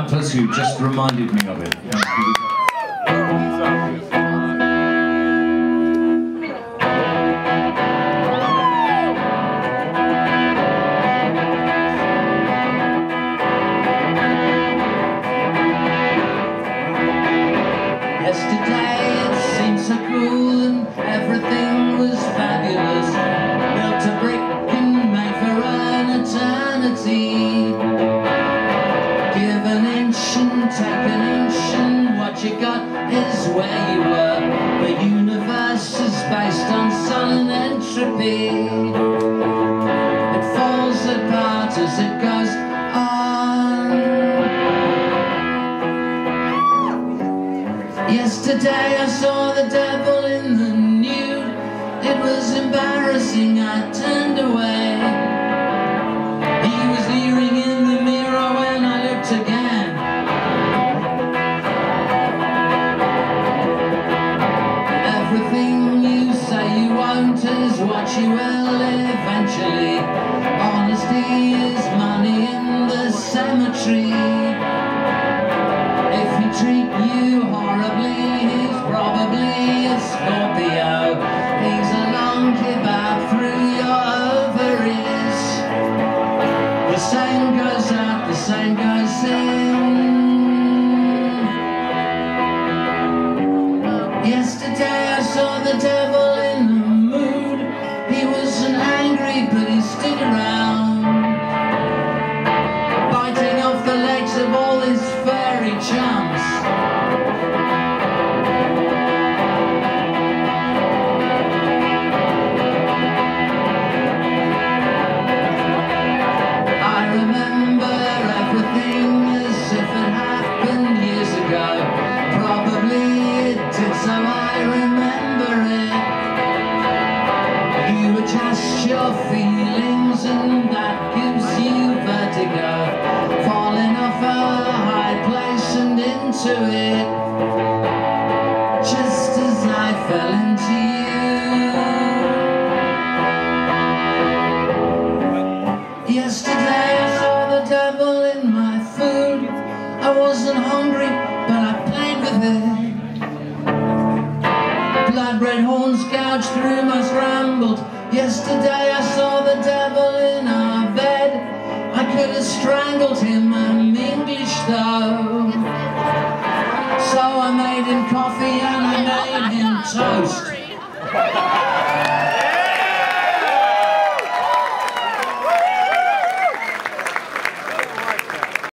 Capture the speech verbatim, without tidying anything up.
Hampers, who just reminded me of it. Yesterday it seemed so cool and everything was fabulous. Built a brick and made for an eternity. Give an inch and take an inch, and what you got is where you were. The universe is based on sun and entropy. It falls apart as it goes on. Yesterday I saw the devil in the nude. It was embarrassing, I turned away. He was leering in the mirror when I looked again. Everything you say you won't is what you will eventually. Honesty is money in the cemetery. If he treat you horribly, he's probably a Scorpio. He's a long kebab through your ovaries. The same goes out, the same goes in. Yesterday I saw the devil in the mood. He wasn't angry, but he stood around, biting off the legs of all his furry chums. I remember everything as if it happened years ago. Probably it did, so I remember it. You adjust your feelings and that gives you vertigo. Falling off a high place and into it, just as I fell into you. Yesterday I saw the devil in my food. I wasn't hungry, but I played with it. Blood red horns gouged through my scrambled. Yesterday I saw the devil in our bed. I could have strangled him, I'm English though. So I made him coffee and I made him toast.